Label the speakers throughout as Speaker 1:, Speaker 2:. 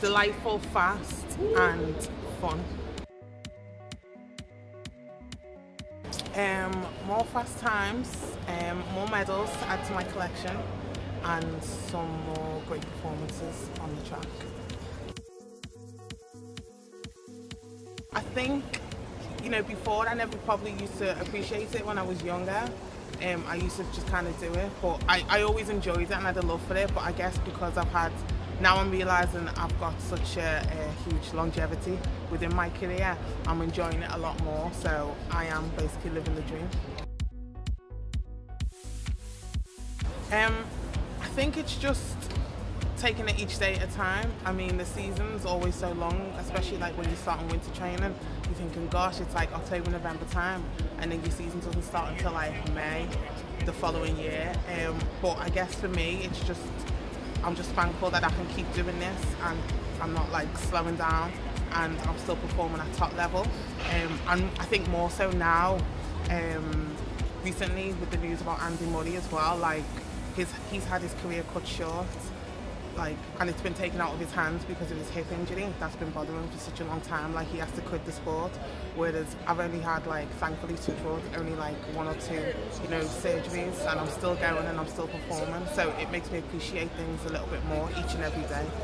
Speaker 1: delightful, fast and fun. More fast times, more medals to add to my collection, and some more great performances on the track. I think, you know, before I never probably used to appreciate it when I was younger. I used to just kind of do it, but I always enjoyed it and had a love for it. But I guess because now I'm realising I've got such a huge longevity within my career, I'm enjoying it a lot more, so I am basically living the dream. I think it's just taking it each day at a time. I mean, the season's always so long, especially like when you start on winter training. You're thinking, gosh, it's like October, November time, and then your season doesn't start until like May the following year. But I guess for me, it's just, I'm just thankful that I can keep doing this and I'm not like slowing down and I'm still performing at top level. And I think more so now, recently with the news about Andy Murray as well, like he's had his career cut short, like, and it's been taken out of his hands because of his hip injury that's been bothering him for such a long time. Like, he has to quit the sport, whereas I've only had, like, thankfully touch wood, only like 1 or 2, you know, surgeries, and I'm still going and I'm still performing, so it makes me appreciate things a little bit more each and every day.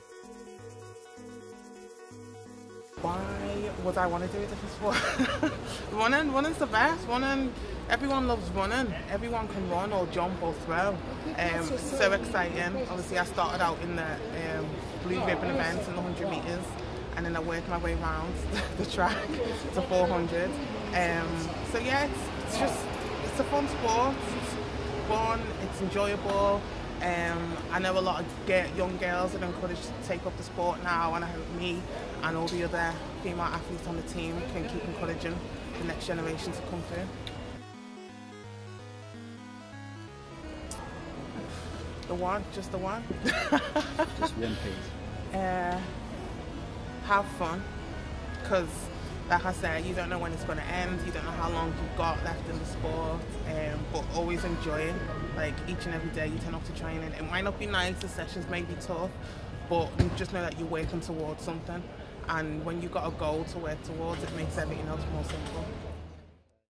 Speaker 1: Why would I want to do a different sport? Running's the best. Everyone loves running. Everyone can run or jump or throw. So exciting. Obviously, I started out in the blue ribbon event in the 100 metres, and then I worked my way around the track to 400. So yeah, it's a fun sport. It's fun. It's enjoyable. I know a lot of young girls are encouraged to take up the sport now, and I hope me and all the other female athletes on the team can keep encouraging the next generation to come through. Just the one.
Speaker 2: Just one piece.
Speaker 1: Have fun, because like I said, you don't know when it's going to end, you don't know how long you've got left in the sport, but always enjoy it. Like, each and every day you turn up to training. It might not be nice, the sessions may be tough, but you just know that you're working towards something, and when you've got a goal to work towards, it makes everything else more simple.